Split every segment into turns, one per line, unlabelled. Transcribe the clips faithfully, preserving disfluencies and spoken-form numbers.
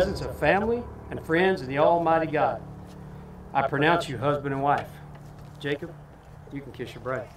presence of family and friends of the Almighty God, I pronounce you husband and wife. Jacob, you can kiss your bride.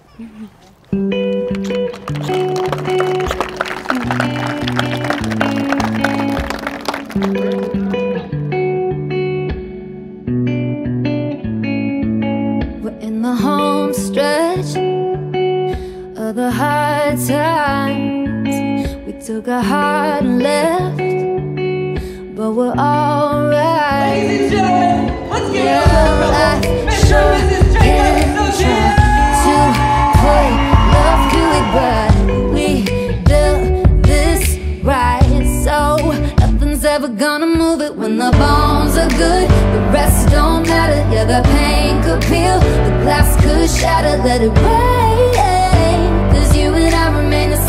We're in the home stretch of the hard times. We took a hard left, but we're alright.
Ladies and gentlemen, let's give
Yeah,
it up for
I
Mister
sure
and Missus Jacob
can
Associates.
try to play love to it, but we do this right. So nothing's ever gonna move it when the bones are good. The rest don't matter. Yeah, the pain could peel, the glass could shatter. Let it rain, 'cause you and I remain the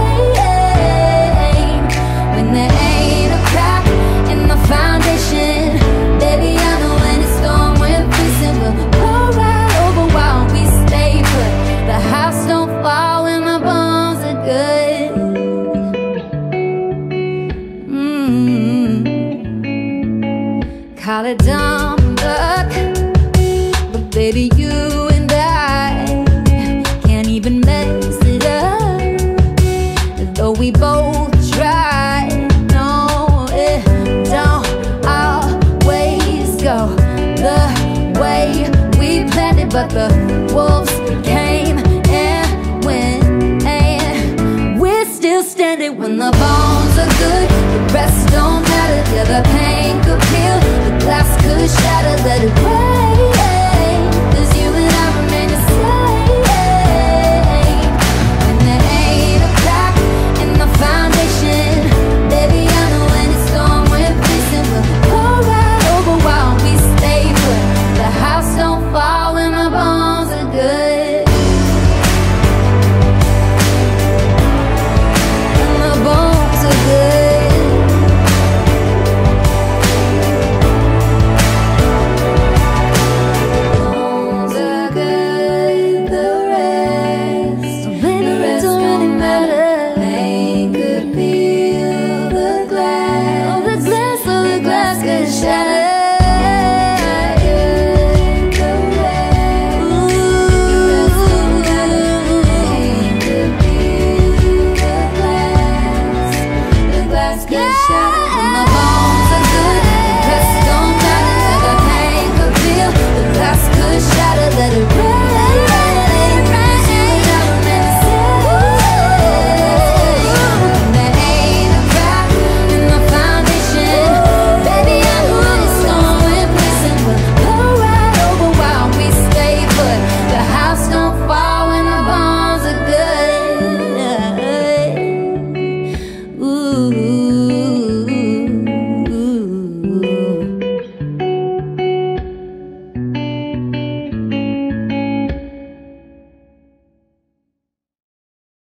same. When there ain't a crack in the foundation, baby, I know when it's storm we're facing, we'll roll right over while we stay put. The house don't fall when the bones are good. Mm-hmm. Call it dumb luck, but baby, you and I can't even mess it up, though we both try. No, it don't always go the way we planned it, but the wolves came and went, and we're still standing. When the bones are good, the rest don't matter. Yeah, the pain could peel, the glass could shatter. Let it rain, 'cause you and I remain the same. When there ain't a crack in the foundation, baby, I know when it's storm we're facing, we'll go right over while we stay put. The house don't fall when the bones are good. When the bones are good. Bones are good, the rest, the rest don't matter. Pain could peel the glass, oh the glass, oh the glass could shatter. The rest, the rest don't matter. Pain could peel the glass, the glass could shatter.